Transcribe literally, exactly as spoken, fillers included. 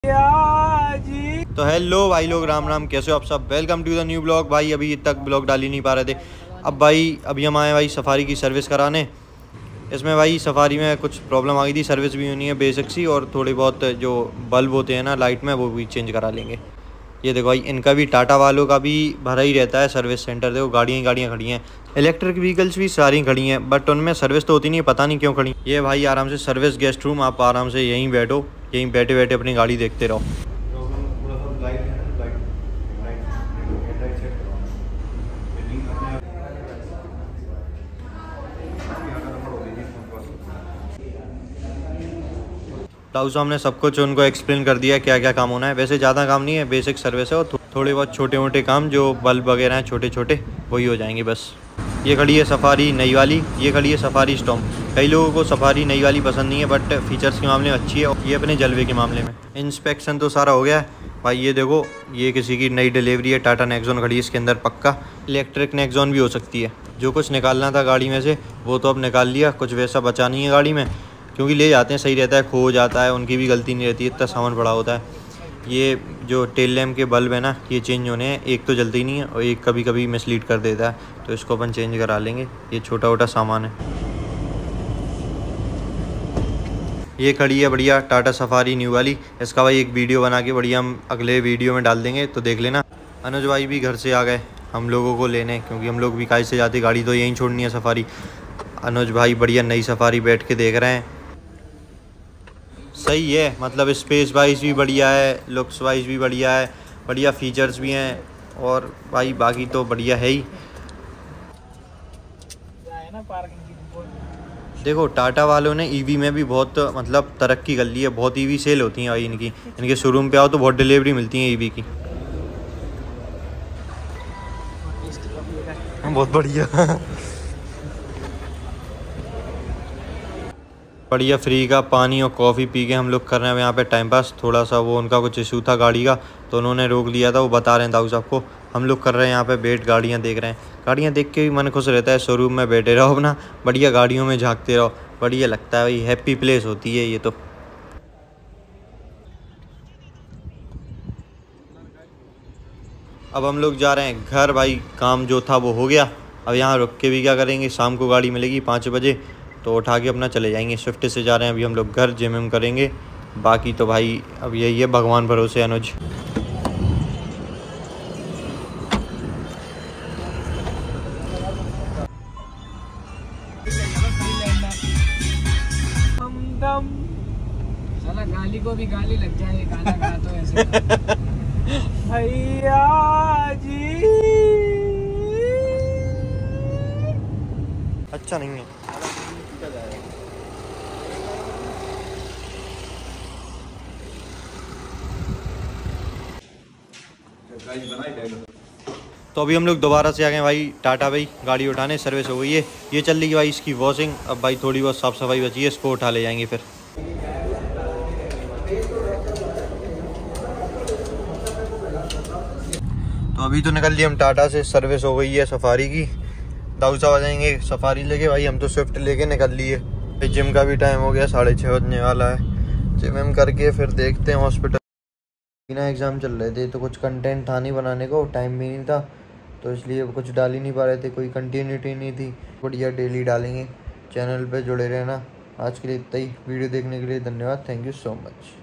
तो हेलो भाई लोग, राम राम, कैसे हो आप सब। Welcome to the new blog. भाई अभी तक ब्लॉग डाल ही नहीं पा रहे थे। अब भाई अभी हम आए भाई सफारी की सर्विस कराने। इसमें भाई सफारी में कुछ प्रॉब्लम आ गई थी, सर्विस भी होनी है बेसिक सी, और थोड़ी बहुत जो बल्ब होते हैं ना लाइट में, वो भी चेंज करा लेंगे। ये देखो भाई, इनका भी टाटा वालों का भी भरा ही रहता है सर्विस सेंटर। देखो गाड़ियाँ ही गाड़ियाँ खड़ी हैं, इलेक्ट्रिक व्हीकल्स भी सारी खड़ी हैं, बट उनमें सर्विस तो होती नहीं है, पता नहीं क्यों खड़ी। ये भाई आराम से सर्विस गेस्ट रूम, आप आराम से यहीं बैठो, यहीं बैठे बैठे अपनी गाड़ी देखते रहो। ताऊ साहब ने सब कुछ उनको एक्सप्लेन कर दिया क्या क्या काम होना है। वैसे ज़्यादा काम नहीं है, बेसिक सर्विस है, और थो, थोड़े बहुत छोटे मोटे काम जो बल्ब वगैरह हैं छोटे छोटे, वही हो जाएंगे बस। ये खड़ी है सफारी नई वाली, ये खड़ी है सफारी स्टॉर्म। कई लोगों को सफारी नई वाली पसंद नहीं है, बट फीचर्स के मामले में अच्छी है, और ये अपने जलवे के मामले में। इंस्पेक्शन तो सारा हो गया है भाई। ये देखो, ये किसी की नई डिलीवरी है, टाटा नेक्सॉन खड़ी है इसके अंदर। पक्का इलेक्ट्रिक नेक्सॉन भी हो सकती है। जो कुछ निकालना था गाड़ी में से वो तो अब निकाल लिया, कुछ वैसा बचा नहीं है गाड़ी में, क्योंकि ले जाते हैं सही रहता है, खो जाता है, उनकी भी गलती नहीं रहती है, इतना सामान पड़ा होता है। ये जो टेल लैम्प के बल्ब है ना, ये चेंज होने हैं। एक तो जलती ही नहीं है और एक कभी कभी मिसलीड कर देता है, तो इसको अपन चेंज करा लेंगे। ये छोटा छोटा सामान है। ये खड़ी है बढ़िया टाटा सफारी न्यू वाली। इसका भाई एक वीडियो बना के बढ़िया हम अगले वीडियो में डाल देंगे, तो देख लेना। अनुज भाई भी घर से आ गए हम लोगों को लेने, क्योंकि हम लोग भी काहे से जाते, गाड़ी तो यहीं छोड़नी है सफारी। अनुज भाई बढ़िया नई सफारी बैठ के देख रहे हैं। सही है, मतलब स्पेस वाइज भी बढ़िया है, लुक्स वाइज भी बढ़िया है, बढ़िया फीचर्स भी हैं, और भाई बाकी तो बढ़िया है ही। देखो टाटा वालों ने ईवी में भी बहुत मतलब तरक्की कर ली है, बहुत ईवी सेल होती हैं भाई इनकी। इनके शोरूम पे आओ तो बहुत डिलीवरी मिलती है ईवी की। बहुत बढ़िया बढ़िया फ्री का पानी और कॉफ़ी पी के हम लोग कर रहे हैं यहाँ पे टाइम पास। थोड़ा सा वो उनका कुछ इशू था गाड़ी का, तो उन्होंने रोक लिया था, वो बता रहे हैं दाऊ साहब को। हम लोग कर रहे हैं यहाँ पे वेट, गाड़ियाँ देख रहे हैं। गाड़ियाँ देख के भी मन खुश रहता है। शोरूम में बैठे रहो अपना, बढ़िया गाड़ियों में झाँकते रहो, बढ़िया लगता है भाई। हैप्पी प्लेस होती है ये तो। अब हम लोग जा रहे हैं घर भाई, काम जो था वो हो गया। अब यहाँ रुक के भी क्या करेंगे, शाम को गाड़ी मिलेगी पाँच बजे, तो उठा के अपना चले जाएंगे। स्विफ्ट से जा रहे हैं अभी हम लोग घर, जिम विम करेंगे। बाकी तो भाई अब यही है, भगवान भरोसे अनुज। साला गाली को भी गाली लग जाए, गाना गा तो ऐसे भैया जी। अच्छा नहीं है। तो अभी हम लोग दोबारा से आ गए भाई टाटा भाई गाड़ी उठाने, सर्विस हो गई है। ये चल रही है भाई इसकी वॉशिंग। अब भाई थोड़ी बहुत साफ़ सफाई बची है, इसको उठा ले जाएंगे फिर। तो अभी तो निकल लिए हम टाटा से, सर्विस हो गई है सफारी की। दाऊ साहब आ जाएंगे सफारी लेके, भाई हम तो स्विफ्ट लेके निकल लिए। जिम का भी टाइम हो गया, साढ़े छः बजने वाला है। जिम विम करके फिर देखते हैं हॉस्पिटल। बिना एग्ज़ाम चल रहे थे तो कुछ कंटेंट था नहीं बनाने को, टाइम भी नहीं था, तो इसलिए कुछ डाल ही नहीं पा रहे थे, कोई कंटिन्यूटी नहीं थी। बढ़िया डेली डालेंगे, चैनल पे जुड़े रहना। आज के लिए इतना ही। वीडियो देखने के लिए धन्यवाद, थैंक यू सो मच।